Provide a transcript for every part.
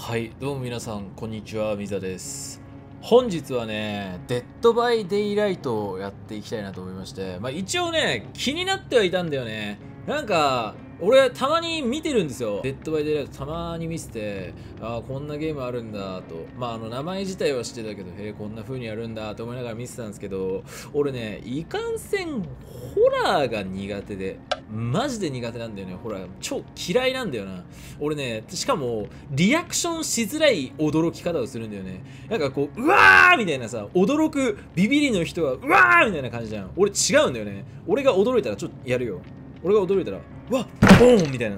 はい、どうも皆さん、こんにちは、みざです。本日はね、デッドバイデイライトをやっていきたいなと思いまして、一応ね、気になってはいたんだよね。なんか、俺、たまに見てるんですよ。デッドバイデイライトたまに見せて、ああ、こんなゲームあるんだと。名前自体は知ってたけど、へえ、こんな風にやるんだと思いながら見てたんですけど、俺ね、いかんせん、ホラーが苦手で、マジで苦手なんだよね。ホラー。超嫌いなんだよな。俺ね、しかも、リアクションしづらい驚き方をするんだよね。なんかこう、うわーみたいなさ、驚くビビりの人は、うわーみたいな感じじゃん。俺違うんだよね。俺が驚いたらちょっとやるよ。俺が驚いたら、うわっボーンみたいな。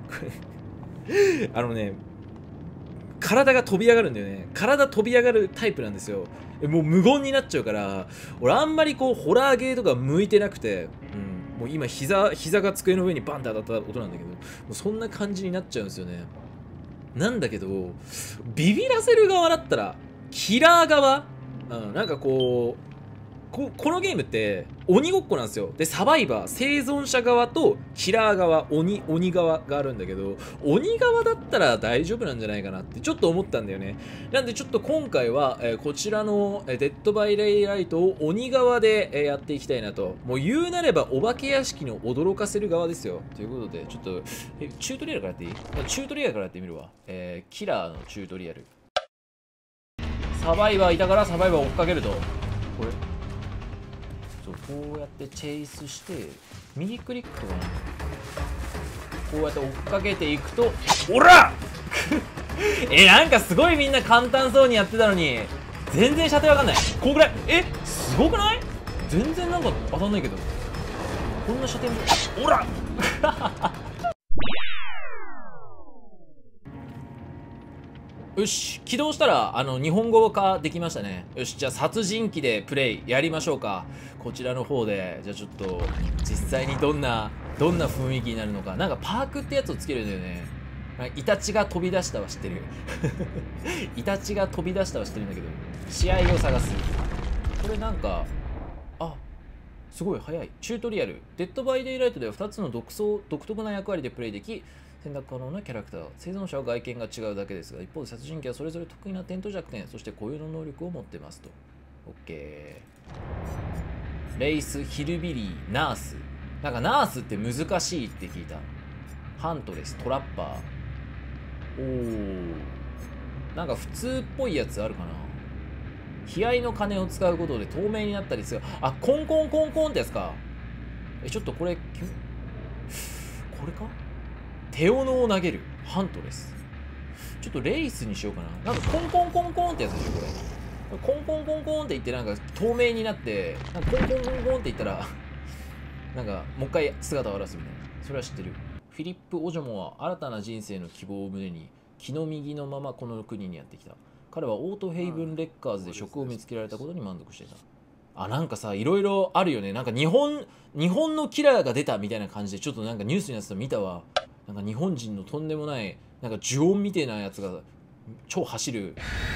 あのね、体が飛び上がるんだよね。体飛び上がるタイプなんですよ。もう無言になっちゃうから、俺あんまりこう、ホラーゲーとか向いてなくて、もう今膝が机の上にバンって当たった音なんだけど、もうそんな感じになっちゃうんですよね。なんだけど、ビビらせる側だったら、キラー側、なんかこのゲームって鬼ごっこなんですよ。で、サバイバー、生存者側とキラー側、鬼側があるんだけど、鬼側だったら大丈夫なんじゃないかなってちょっと思ったんだよね。なんでちょっと今回は、こちらの、デッドバイレイライトを鬼側で、やっていきたいなと。もう言うなればお化け屋敷の驚かせる側ですよ。ということで、ちょっと、チュートリアルからやっていい？チュートリアルからやってみるわ。キラーのチュートリアル。サバイバーいたからサバイバーを追っかけると。これこうやってチェイスして右クリックとかね、こうやって追っかけていくと、おらなんかすごいみんな簡単そうにやってたのに全然射程わかんない。こうぐらいすごくない？全然なんか当たんないけど、こんな射程もおらよし、起動したら日本語化できましたね。よし、じゃあ殺人鬼でプレイやりましょうか。こちらの方でじゃあちょっと実際にどんな雰囲気になるのか。なんかパークってやつをつけるんだよね。イタチが飛び出したは知ってるイタチが飛び出したは知ってるんだけど、試合を探す。これなんか、あ、すごい早い。チュートリアル。デッドバイデイライトでは2つの独特な役割でプレイでき、選択可能なキャラクター。生存者は外見が違うだけですが、一方で殺人鬼はそれぞれ得意な点と弱点、そして固有の能力を持ってますと。OK。レイス、ヒルビリー、ナース。なんかナースって難しいって聞いた。ハントレス、トラッパー。なんか普通っぽいやつあるかな。悲哀の鐘を使うことで透明になったりする。あ、コンコンコンコンってやつか。ちょっとこれか手斧を投げる。ハントレス。ちょっとレイスにしようかな。なんかコンコンコンコンってやつでしょ、これ。コンコンコンコンって言って、なんか透明になって、なんかコンコンコンコンって言ったら、なんかもう一回姿を現すみたいな。それは知ってる。フィリップ・オジョモは新たな人生の希望を胸に、気の右のままこの国にやってきた。彼はオートヘイブン・レッカーズで職を見つけられたことに満足していた。なんかさ、いろいろあるよね。なんか日本のキラーが出たみたいな感じで、ちょっとなんかニュースのやつ見たわ。なんか日本人のとんでもない、なんか呪音みたいなやつが超走る。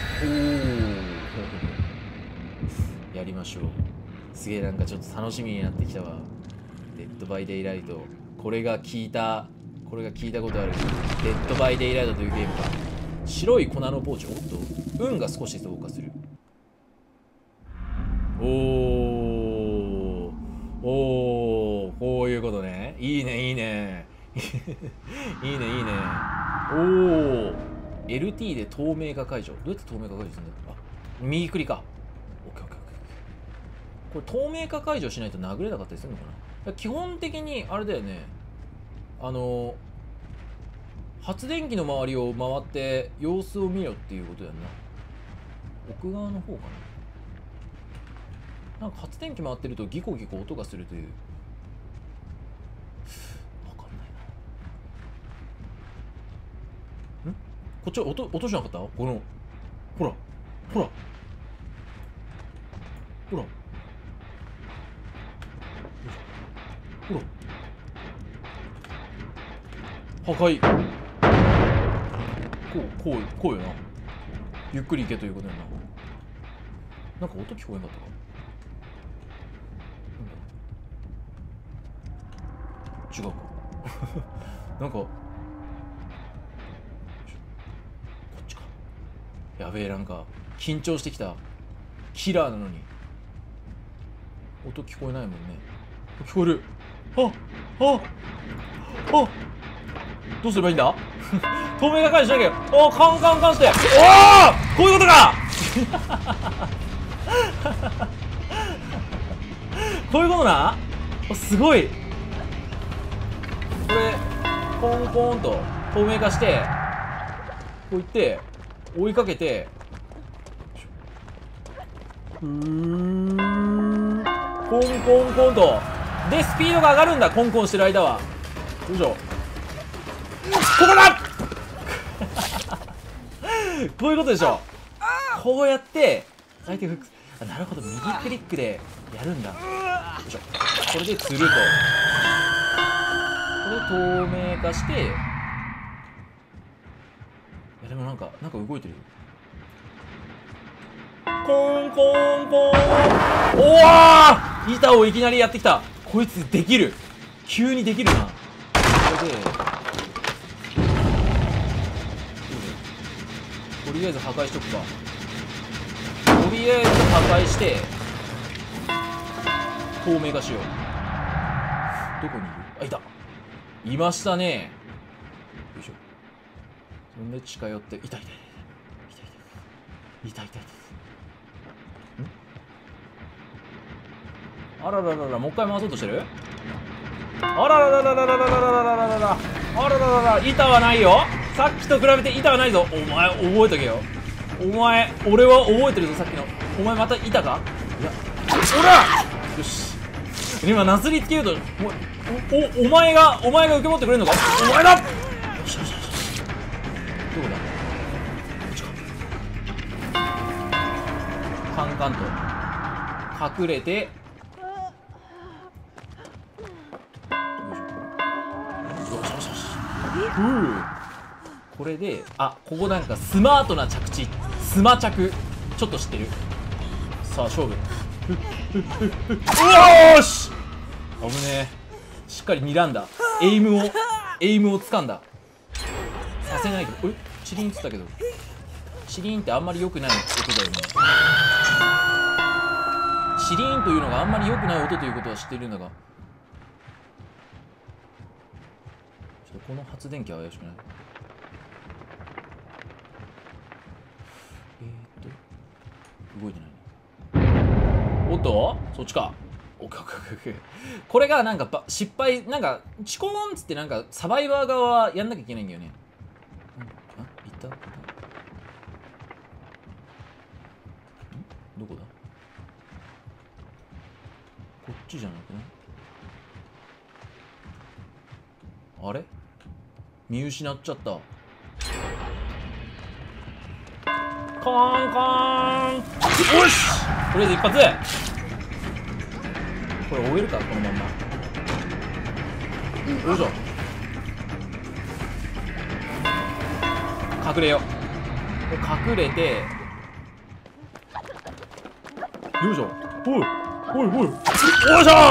やりましょう。すげえなんかちょっと楽しみになってきたわ。デッドバイデイライト。これが聞いたことある。デッドバイデイライトというゲームか。白い粉のポーチ。おっと、運が少し増加する。こういうことね。いいね。いいね。LT で透明化解除。どうやって透明化解除するんだ。右クリか。オッケー。これ透明化解除しないと殴れなかったりするのかな。基本的にあれだよね。発電機の周りを回って様子を見ろっていうことやんな。奥側の方かな。なんか発電機回ってるとギコギコ音がするという。わかんないな。こっちは音しなかった？このほら破壊。こうよな。ゆっくり行けということやな。なんか音聞こえんかったか。違うかなんかこっちかやべえ、なんか緊張してきた。キラーなのに音聞こえないもんね。聞こえる。どうすればいいんだ透明化解除しなきゃ。カンカンカンして。こういうことかこういうことな。すごい。これコンコンと透明化して、こういって追いかけて、コンコンコンとでスピードが上がるんだ。コンコンしてる間は。よいしょ。ここだこういうことでしょ。こうやって相手フック。なるほど、右クリックでやるんだ。よいしょ。これで釣ると、これ透明化して。いやでもなんか動いてる。コンコンコン。板をいきなりやってきた。こいつできる。急にできるな。これでとりあえず破壊しとくか。とりあえず破壊して透明化しよう。どこにいる。いた。いましたね。よいしょ。そんで近寄って。いた。あらららら、もう一回回そうとしてる。あらららららららららららら、あらららら、板はないよ。さっきと比べて板はないぞ。お前覚えとけよ。俺は覚えてるぞ。さっきのお前また板か。いや、おらよし。今なすりつけようと。お前が受け持ってくれるのか。お前だ。よし。どこだ。こっちか。カンカンと隠れて。これで、ここなんかスマートな着地、スマ着、ちょっと知ってる。さあ勝負。よーし。危ねえ。しっかり睨んだ。エイムを掴んだ。させないと。チリンっつったけど、チリンってあんまり良くない音だよね。チリンというのがあんまり良くない音ということは知っているんだが、この発電機は怪しくない。動いてないね。おっと、そっちか。オッケーオッケーオッケー。これがなんか失敗、なんかチコーンっつってなんかサバイバー側はやんなきゃいけないんだよね。いた。どこだ。こっちじゃなくない？あれ？見失っちゃった。コーンコーン。よし。とりあえず一発。これ終えるか、このまんま。よいしょ。隠れよ。隠れて。よいしょ。おい。よいしょ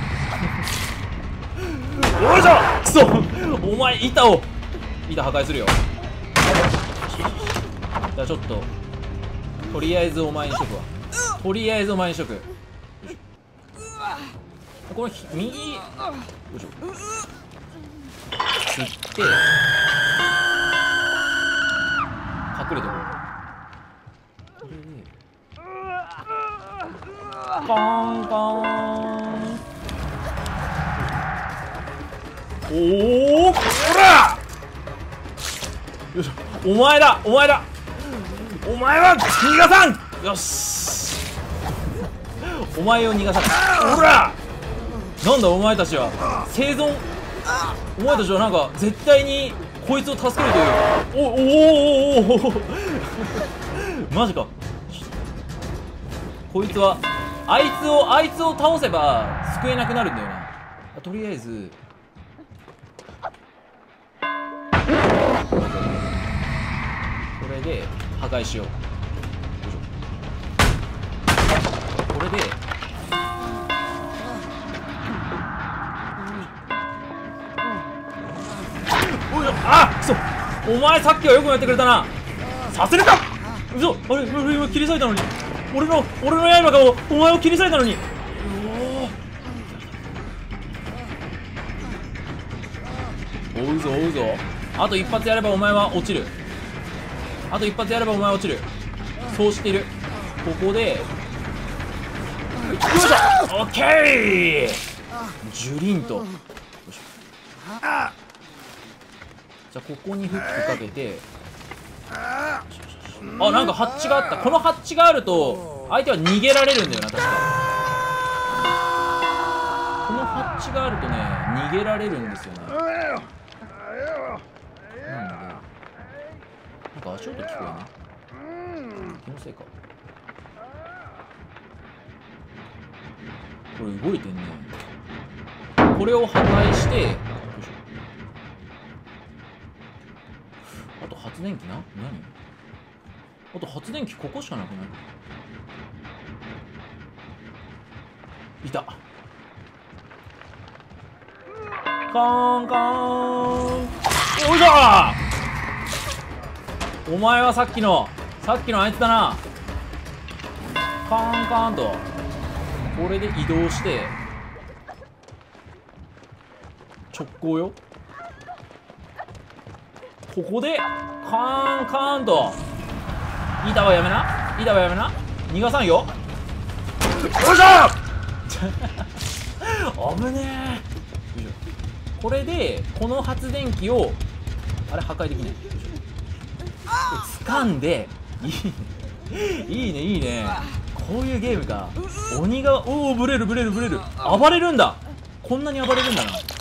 ー。よいしょ。くそ。お前板破壊するよ。じゃあちょっととりあえずお前にしとくわ。この右、よいしょ。釣って隠れてこう。これでカンカン。おらよいしょ。お前だ。お前は逃がさん。よし。お前を逃がさん。おらなんだお前たちは。生存。お前たちはなんか絶対にこいつを助けるという。マジか。こいつはあいつを倒せば救えなくなるんだよな。とりあえずこれで破壊しよう。これでくそ。お前さっきはよくやってくれたな。させるか。 嘘、あれ俺今切り裂いたのに、俺の刃がお前を切り裂いたのに。追うぞ追うぞ。あと一発やればお前は落ちる。あと一発やればお前は落ちる。そうしている。ここでよいしょ、オッケー。ジュリンと。よいしょ。じゃあここにフックかけて、あ、なんかハッチがあった。このハッチがあると相手は逃げられるんだよな、確か。このハッチがあるとね、逃げられるんですよね。なんか足音聞こえない？気のせいか。これ動いてんね。これを破壊して、あと発電機な？何？あと発電機ここしかなくない？いた。カーンカーン。おいしょー。お前はさっきのあいつだな。カーンカーンとこれで移動して直行よ。ここでカーンカーンと。板はやめな、板はやめな、逃がさんよ。よいしょ危ねえ。これでこの発電機をあれ破壊できない。掴んでいいねいいね。こういうゲームか。鬼がブレる暴れるんだ。こんなに暴れるんだな。よいしょ。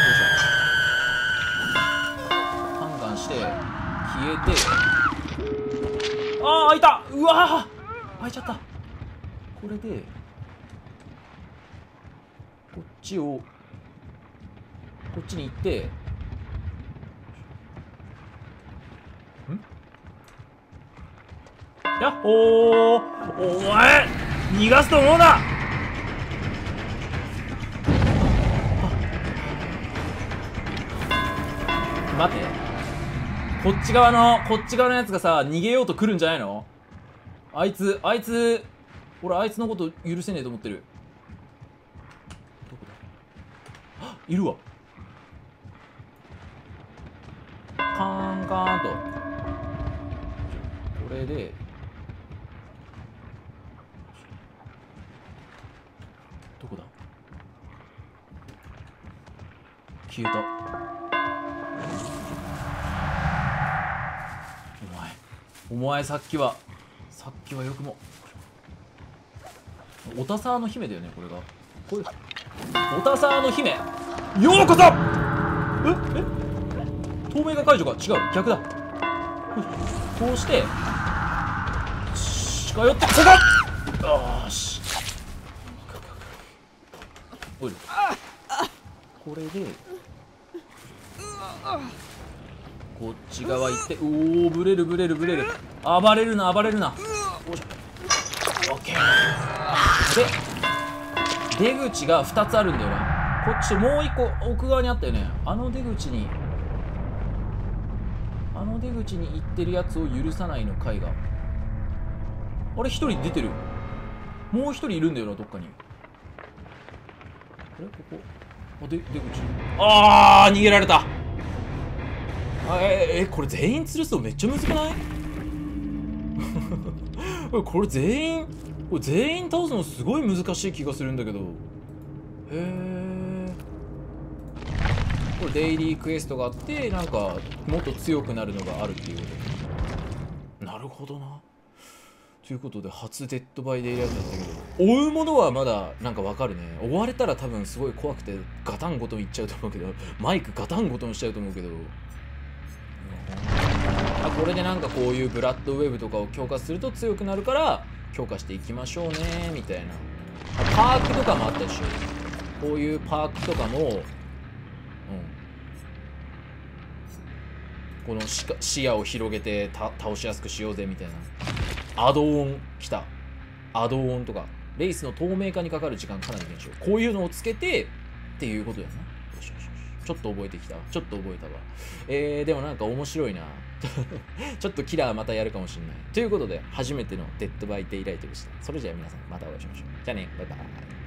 カンカンして消えて、開いた。うわー開いちゃった。これでこっちに行って、やっほー。お前逃がすと思うな。待って、こっち側のやつがさ、逃げようと来るんじゃないの？あいつ俺あいつのこと許せねえと思ってる。どこだ？あ、いるわ。カーンカーンと。これでどこだ？消えた。お前さっきはよくも。オタサーの姫だよね、これが。オタサーの姫、ようこそ。透明が解除か。違う、逆だ。こうして近寄って、ここ。よし、おい、これでこっち側行って、ブレる暴れるな。よいしょ。オッケー。で出口が2つあるんだよな。こっちともう1個奥側にあったよね。あの出口に行ってるやつを許さないの回が。あれ、1人出てる。もう1人いるんだよな、どっかに。ここ出口。逃げられた。これ全員吊るすのめっちゃむずくない？これ全員倒すのすごい難しい気がするんだけど。これデイリークエストがあって、なんかもっと強くなるのがあるっていうこと。なるほどな。ということで初デッドバイデイライトだったけど、追うものはまだなんかわかるね。追われたら多分すごい怖くてガタンゴトンいっちゃうと思うけど、マイクガタンゴトンしちゃうと思うけど。これでなんかこういうブラッドウェブとかを強化すると強くなるから強化していきましょうねみたいな。パークとかもあったでしょ。こういうパークとかも、この視野を広げて倒しやすくしようぜみたいな。アドオン来た。アドオンとかレースの透明化にかかる時間かなり減少。こういうのをつけてっていうことやな。よしよしよし。 ちょっと覚えてきた。ちょっと覚えたわ。でもなんか面白いな。ちょっとキラーまたやるかもしれない。ということで、初めてのデッドバイデイライトでした。それじゃあ皆さん、またお会いしましょう。じゃあね、バイバイ。